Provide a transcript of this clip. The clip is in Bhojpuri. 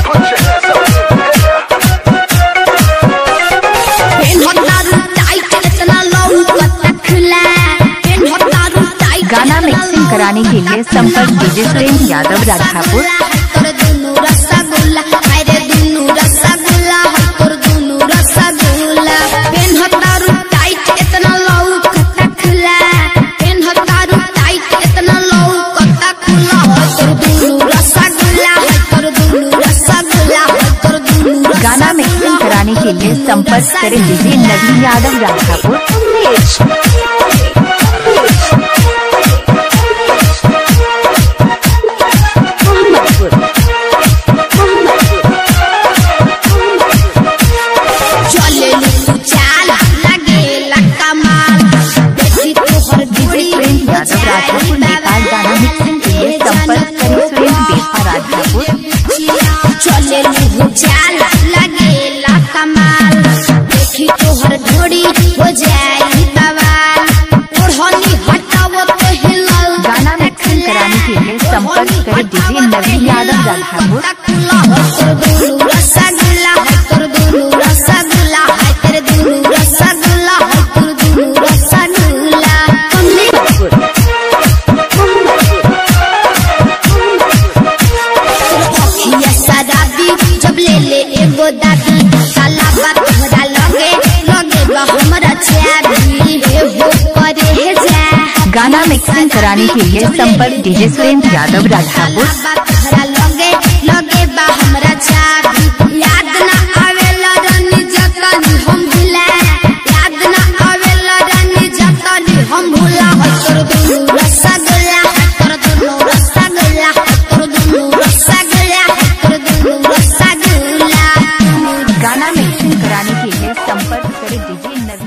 गाना मिक्सिंग कराने के लिए संपर्क डीजे सुरेंद्र यादव राधापुर। गाना मिक्सिंग कराने के लिए संपर्क करें डीजे नवीन यादव राधापुर। राधापुर नेपाल। गाना मिक्सिंग के लिए संपर्क करें सुरेंद्र बेहा राधापुर। चले चाल लगेला कमाल, देखी तोहर घोड़ी हो जाई बवाल, ओढ़नी हटाओ तो हिलाओ। गाना मिक्सिंग कराने के लिए संपर्क करें डीजे नवीन यादव राधापुर। रसगुल्ला है तोर दूनु रसगुल्ला है तेरे दूनु रसगुल्ला है तोर दूनु रसगुल्ला। जब ले ले एगो दादी काला बात तोहरा लगे लगे बा हमरा चाबी हे हो करे हे जा। गाना मिक्सिंग कराने के लिए संपर्क डीजे सुरेंद्र यादव राधापुर। तोहरा लगे लगे बा हमरा चाबी, याद ना आवेला रानी जतनी हम भूला, याद ना आवेला रानी जतनी हम भूला। तोर दूनु रसगुल्ला तोर दूनु रसगुल्ला तोर दूनु रसगुल्ला तोर दूनु रसगुल्ला। गाना मिक्सिंग कराने के लिए संपर्क करें डीजे नवीन।